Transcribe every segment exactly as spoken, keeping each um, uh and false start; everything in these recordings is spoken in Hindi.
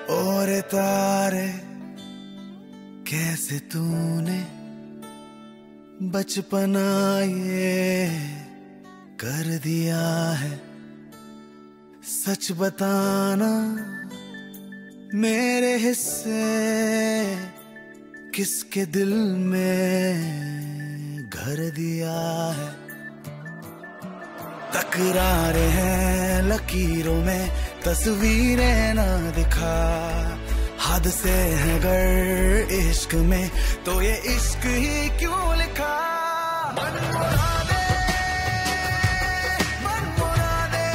और तारे कैसे तूने बचपना ये कर दिया है। सच बताना मेरे हिस्से किसके दिल में घर दिया है। तकरारे हैं लकीरों में तस्वीरें ना दिखा। हद से है गर इश्क में तो ये इश्क ही क्यों लिखा। मन मुरा दे, मन मुरा दे।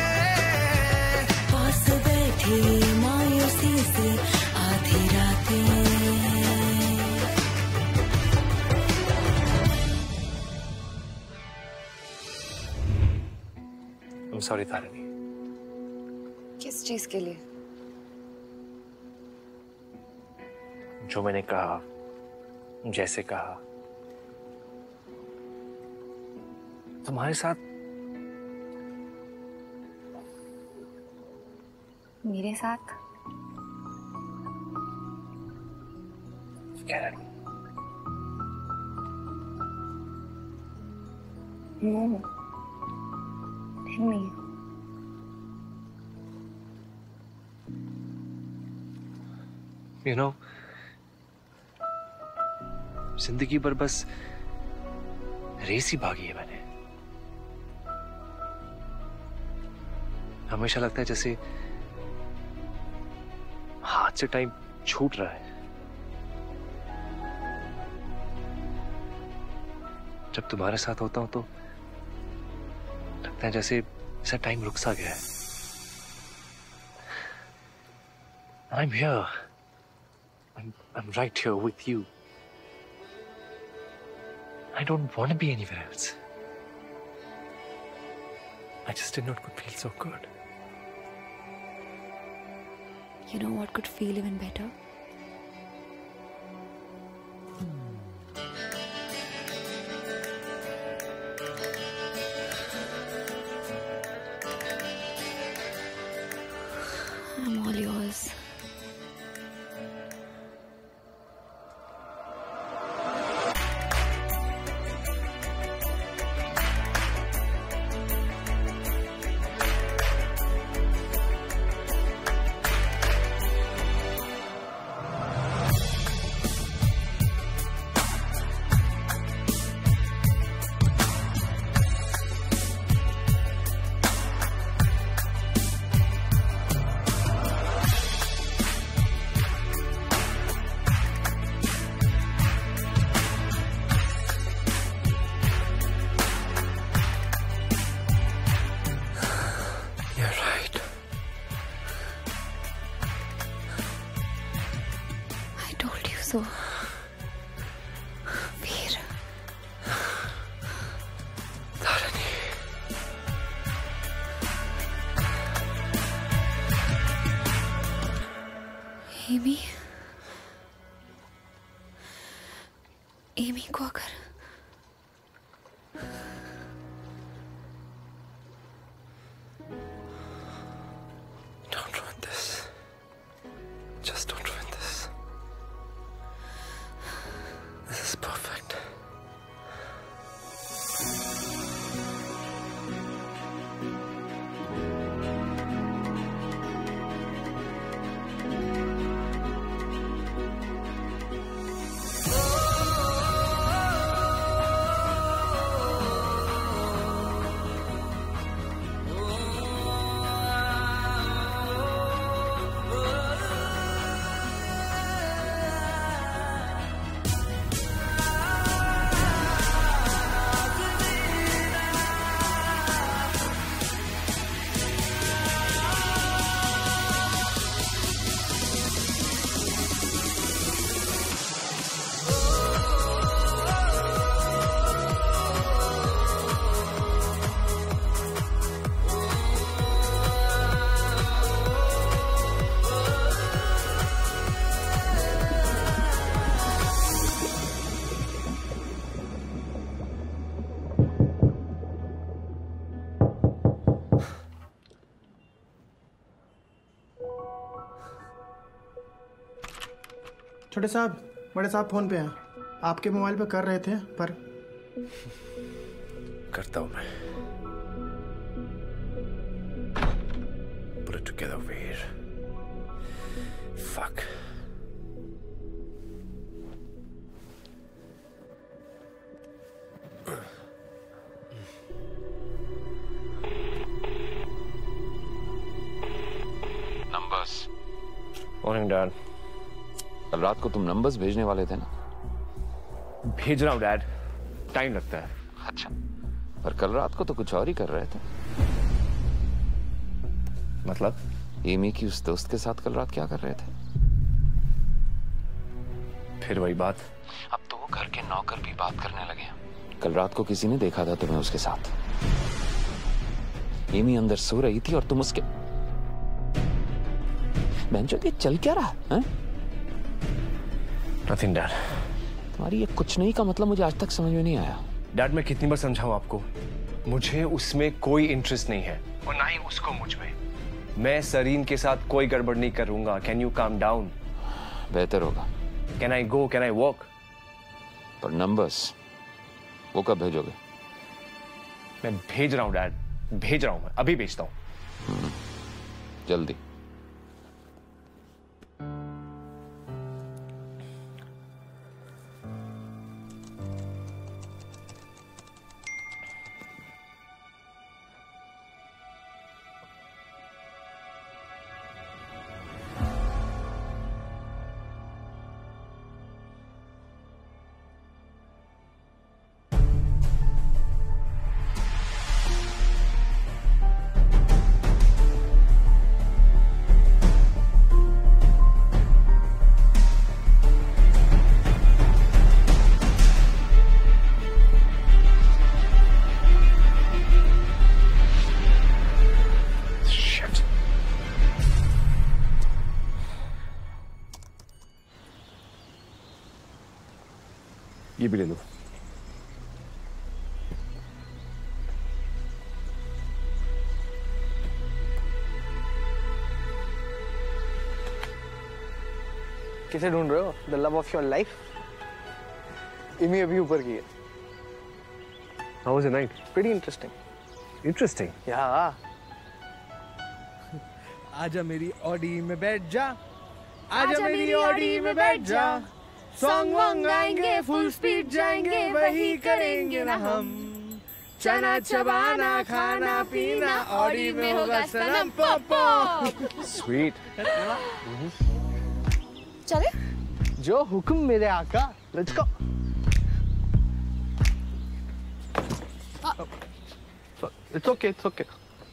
पास बैठी मायूसी से आधी रातें। I'm sorry Tarini. किस चीज के लिए? जो मैंने कहा, जैसे कहा, तुम्हारे साथ। मेरे साथ? क्या? नो, नहीं। You know, जिंदगी भर बस रेस ही भागी है मैंने। हमेशा लगता है जैसे हाथ से टाइम छूट रहा है। जब तुम्हारे साथ होता हूं तो लगता है जैसे ऐसा टाइम रुक सा गया है। I'm here. I'm, I'm right here with you. I don't want to be anywhere else. I just did not could feel so good. You know what could feel even better? I'm all yours. So, Veer. Tarini. Amy, Amy को अगर Don't ruin this. Just don't ruin this. This is perfect. छोटे साहब, बड़े साहब फोन पे हैं, आपके मोबाइल पे कर रहे थे पर करता हूं मैं। Put it together, Veer. Fuck. Numbers. Morning, Dad. कल रात को तुम नंबर्स भेजने वाले थे ना? भेज रहा हूँ डैड, टाइम लगता है। अच्छा, पर कल रात को तो कुछ और ही कर रहे थे। मतलब? एमी की उस दोस्त के साथ कल रात क्या कर रहे थे? फिर वही बात। अब तो वो घर के नौकर भी बात करने लगे हैं। कल रात को किसी ने देखा था तुम्हें उसके साथ। एमी अंदर सो रही थी और तुम उसके बेंचो ये चल क्या रहा है? Nothing, Dad. तुम्हारी ये कुछ नहीं का मतलब मुझे आज तक समझ में नहीं आया। डैड, मैं कितनी बार समझाऊं आपको, मुझे उसमें कोई इंटरेस्ट नहीं है और ना ही उसको मुझ में। मैं सरीन के साथ कोई गड़बड़ नहीं करूंगा। Can you calm down? बेहतर होगा। Can I go? Can I walk? पर नंबर्स वो कब भेजोगे? मैं भेज रहा हूं डैड, भेज रहा हूं, मैं अभी भेजता हूं। जल्दी। ये भी ले लो। किसे ढूंढ रहे हो? The love of your life? इमी अभी ऊपर की है। How was the night? Pretty interesting. Interesting. Yeah. आजा मेरी ऑडी में बैठ जा, आजा मेरी ऑडी में बैठ जा, सॉन्ग वॉन्ग गाएंगे, फुल स्पीड जाएंगे, वही करेंगे ना हम। चना चबाना, खाना पीना, ऑडी में होगा सनम पॉपो। Sweet. चले? जो हुक्म मेरे आका। Let's go. It's okay, it's okay.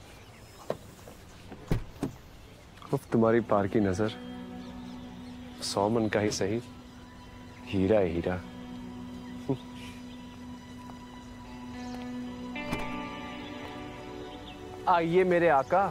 उफ, तुम्हारी पार की नजर, सौ मन का ही सही, हीरा है हीरा। आइए मेरे आका।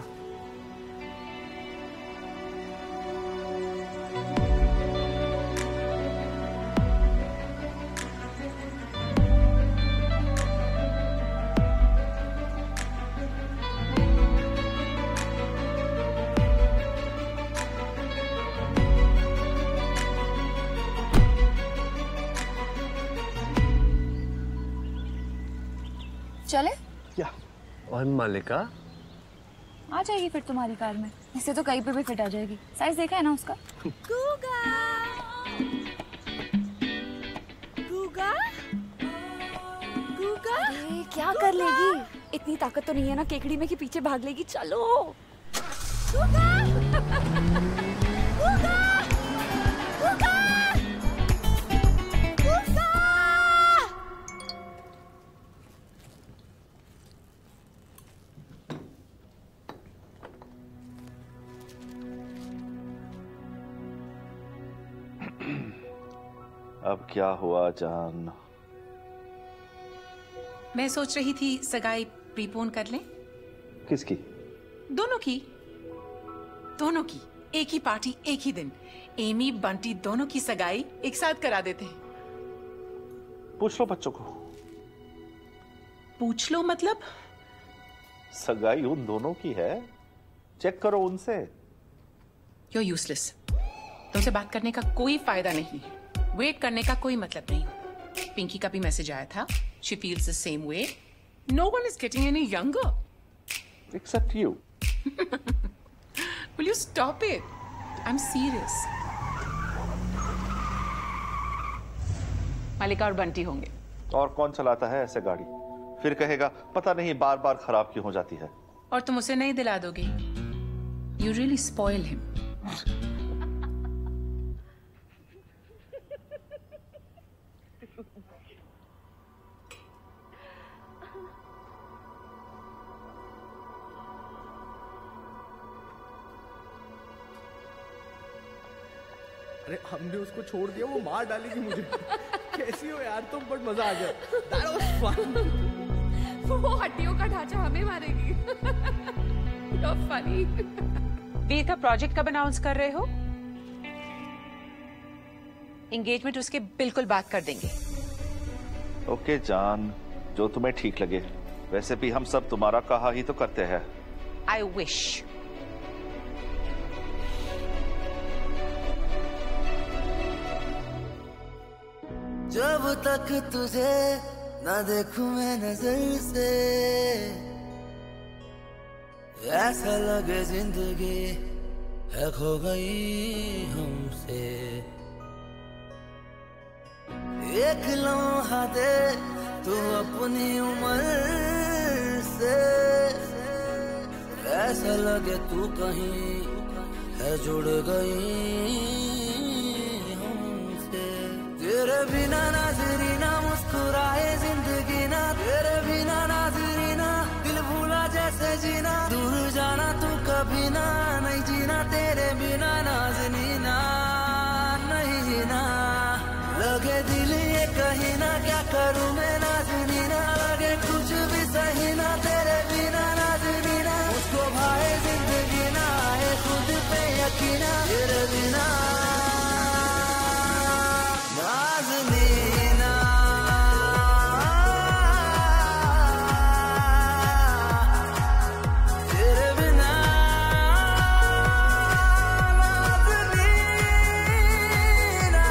चले? या और मालिका आ जाएगी फिर तुम्हारी कार में। इससे तो कहीं पे भी फिट आ जाएगी। साइज देखा है ना उसका? गूगा गूगा गूगा। अरे क्या कर लेगी? इतनी ताकत तो नहीं है ना केकड़ी में कि पीछे भाग लेगी। चलो। गूगा गूगा गूगा गूगा। अब क्या हुआ जान? मैं सोच रही थी सगाई प्रीपोन कर लें। किसकी? दोनों की दोनों की एक ही पार्टी, एक ही दिन। एमी बंटी दोनों की सगाई एक साथ करा देते हैं। पूछ लो बच्चों को। पूछ लो मतलब? सगाई उन दोनों की है, चेक करो उनसे। You're useless. तुमसे बात करने का कोई फायदा नहीं है, वेट करने का कोई मतलब नहीं। पिंकी का भी मैसेज आया था, she feels the same way. No one is getting any younger except you. Will you stop it? I am serious. Malika और बंटी होंगे। और कौन चलाता है ऐसे गाड़ी? फिर कहेगा पता नहीं बार बार खराब क्यों हो जाती है। और तुम उसे नहीं दिला दोगे। You really spoil him. अरे हमने उसको छोड़ दिया, वो मार डालेगी मुझे। कैसी हो यार तुम? बट मजा आ गया। That was fun. वो हड्डियों का ढांचा हमें मारेगी। You're funny. वीर का प्रोजेक्ट कब अनाउंस कर रहे हो? एंगेजमेंट उसके बिल्कुल बात कर देंगे। ओके जान, जो तुम्हें ठीक लगे। वैसे भी हम सब तुम्हारा कहा ही तो करते हैं। I wish. जब तक तुझे न देखूं मैं नजर से, ऐसा लगे जिंदगी है खो गई हमसे। एक लम्हा दे तू अपनी उम्र से, ऐसा लगे तू कहीं है जुड़ गई। तेरे बिना नाज़रीना मुस्कुराए जिंदगी ना, तेरे बिना नाज़रीना दिल भूला जैसे जीना। दूर जाना तू कभी ना, नहीं जीना तेरे बिना नाज़नीना, नहीं जीना। लगे दिल ये कहीं ना, क्या करूं मैं नाज़नीना। लगे कुछ भी सही ना तेरे बिना नाज़नीना। उसको भाए जिंदगी ना, आए खुद पे यकीना तेरे बिना नाज़नीना। तेरे बिना नाज़नीना।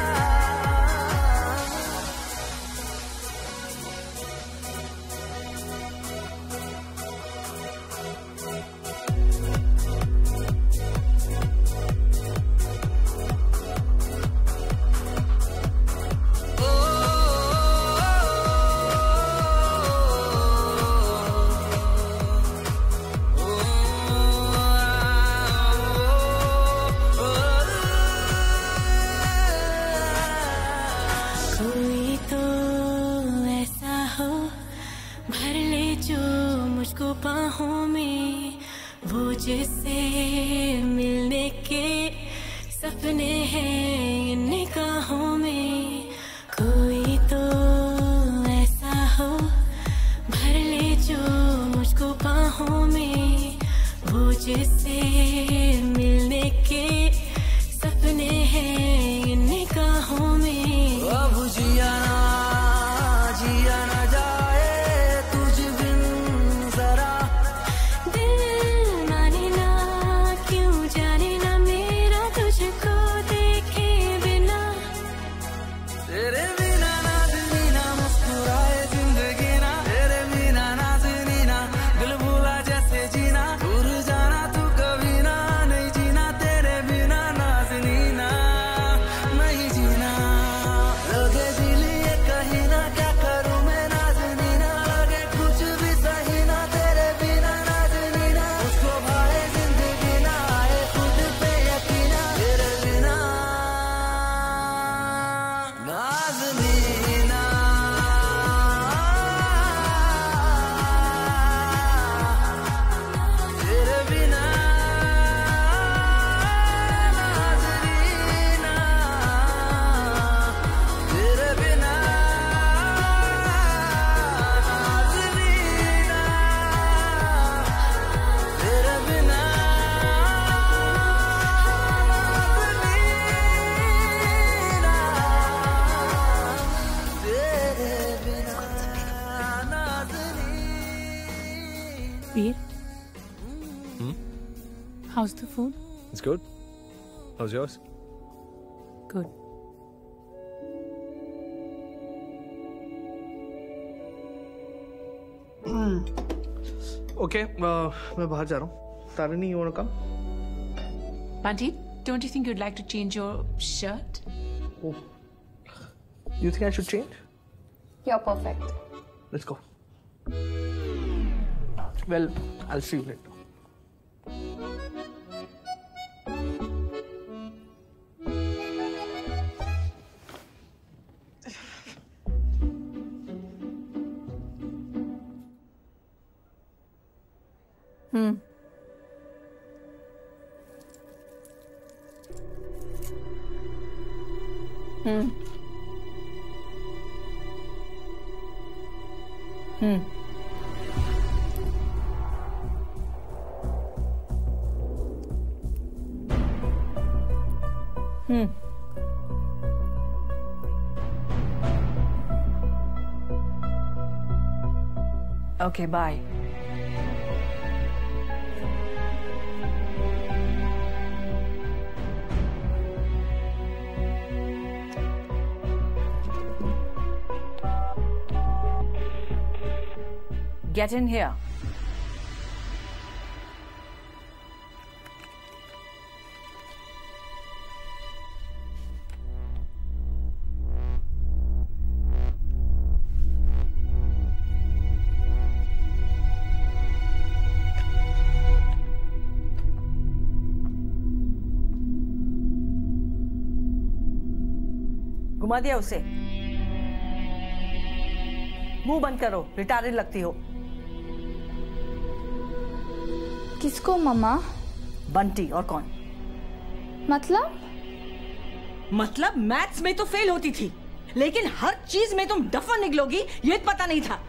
कोई तो ऐसा हो भर ले जो मुझको बाहों में, वो जिससे मिलने के सपने हैं इन निगाहों में। कोई तो ऐसा हो भर ले जो मुझको बाहों में, वो जिससे मिलने के सपने हैं इन निगाहों में। अब जिया ना जिया ना जाए तुझ बिन जरा। दिल माने ना क्यों जाने ना मेरा तुझको देखे बिना। तेरे बिना नाज़नीना मुस्कुराए जिंदगी ना, तेरे बिना नाज़नीना दिल भूला जैसे जीना। दूर जाना तू कभी ना, नहीं जीना तेरे बिना नाज़नीना, नहीं जीना। लगे दिल ये कहीं ना, क्या करूं मैं नाज़नीना। लगे कुछ भी सही ना तेरे बिना नाज़नीना। उसको भाए जिंदगी ना, आए खुद पे यकीना तेरे बिना नाज़नीना। तेरे बिना नाज़नीना। तेरे बिना नाज़नीना। तेरे बिना नाज़नीना। तेरे बिना नाज़नीना। Veer, how's the food? It's good. How's yours? Good. Okay, मैं बाहर जा रहा हूँ। Tarini, you wanna come? Bunty, don't you think you'd like to change your shirt? Oh. You think I should change? You're perfect. Let's go. Well, I'll see you later. Hmm. Hmm. Hmm. Hmm. Okay, bye. Get in here. घुमा दिया उसे। मुंह बंद करो, रिटायर्ड लगती हो। किसको मम्मा? बंटी, और कौन? मतलब? मतलब मैथ्स में तो फेल होती थी, लेकिन हर चीज में तुम डफर निकलोगी ये पता नहीं था।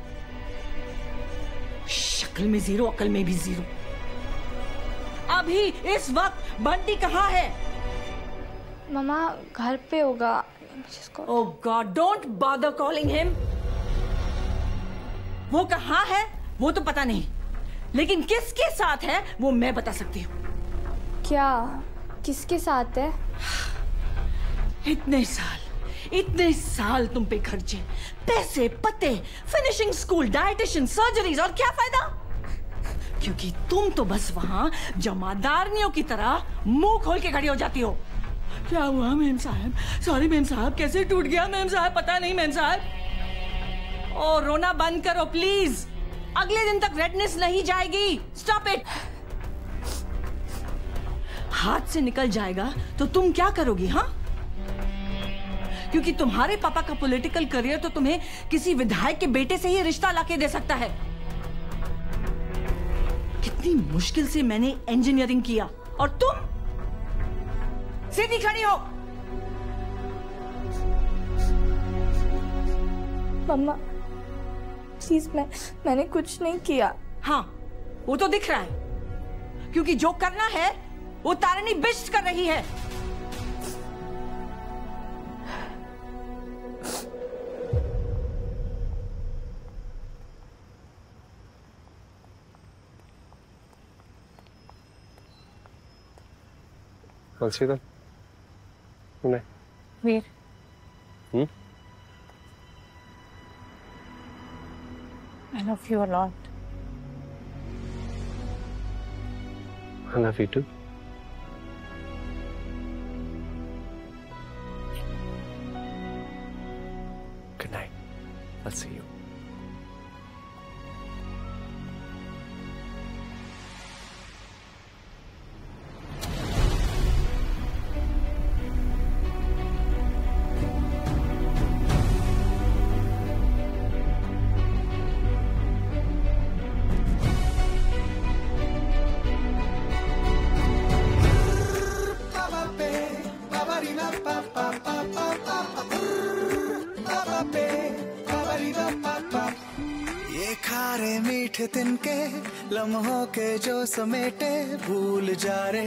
शक्ल में जीरो, अकल में भी जीरो। अभी इस वक्त बंटी कहाँ है? मम्मा घर पे होगा। Oh God, don't bother calling him. वो कहाँ है वो तो पता नहीं, लेकिन किसके साथ है वो मैं बता सकती हूँ। क्या? किसके साथ है? इतने साल इतने साल तुम पे खर्चे, पैसे, पते, फिनिशिंग स्कूल, डाइटिशियन, सर्जरीज, और क्या फायदा? क्योंकि तुम तो बस वहां जमादारनियों की तरह मुंह खोल के खड़ी हो जाती हो। क्या हुआ मेम साहब? सॉरी मेम साहब, कैसे टूट गया मेम साहब? पता नहीं मेम साहब। ओ रोना बंद करो प्लीज, अगले दिन तक रेडनेस नहीं जाएगी। Stop it. हाथ से निकल जाएगा तो तुम क्या करोगी? हाँ, क्योंकि तुम्हारे पापा का पॉलिटिकल करियर तो तुम्हें किसी विधायक के बेटे से ही रिश्ता लाके दे सकता है। कितनी मुश्किल से मैंने इंजीनियरिंग किया और तुम सीधी खड़ी हो। मम्मा प्लीज, मैं मैंने कुछ नहीं किया। हाँ, वो तो दिख रहा है, क्योंकि जो करना है वो तारिणी बिस्ट कर रही है। Valsida? नहीं। वीर। हम्म? I love you a lot. I love you too. Good night. I'll see you. ये खारे मीठे तिनके लम्हों के जो समेटे भूल जा रे,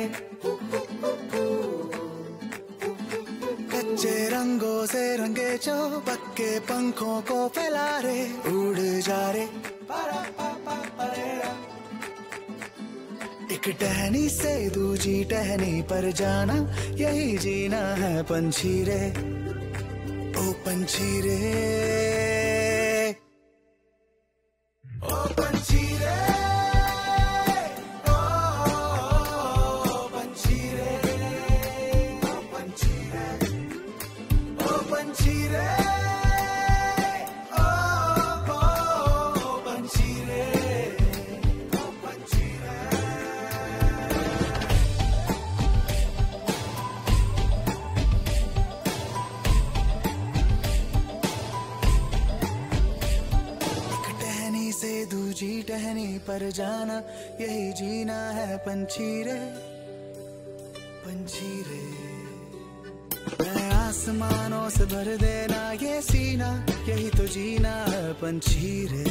कच्चे रंगों से रंगे जो पक्के पंखों को फैला रे, उड़ जा रे। एक एक टहनी से दूजी टहनी पर जाना, यही जीना है पंछी रे, ओ पंछी रे, ओ पंछी रे, ओ पंछी रे, ओ पंछी रे, ओ पंछी रे, ओ पंछी रे, ओ पंछी रे। से दूजी टहनी पर जाना, यही जीना है पंछी रे, पंछी रे। मैं आसमानों से भर देना ये सीना, यही तो जीना है पंछी रे।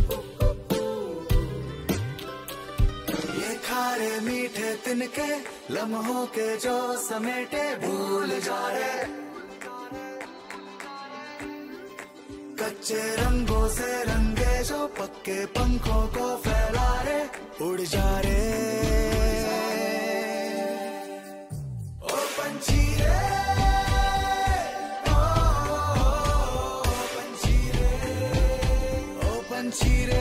ये खारे मीठे तिनके लम्हों के जो समेटे भूल जा रे, कच्चे रंगों से रंगे जो पक्के पंखों को फैला रे, उड़ जा रे, ओ पंछी रे, ओ पंछी रे, ओ पंछी रे।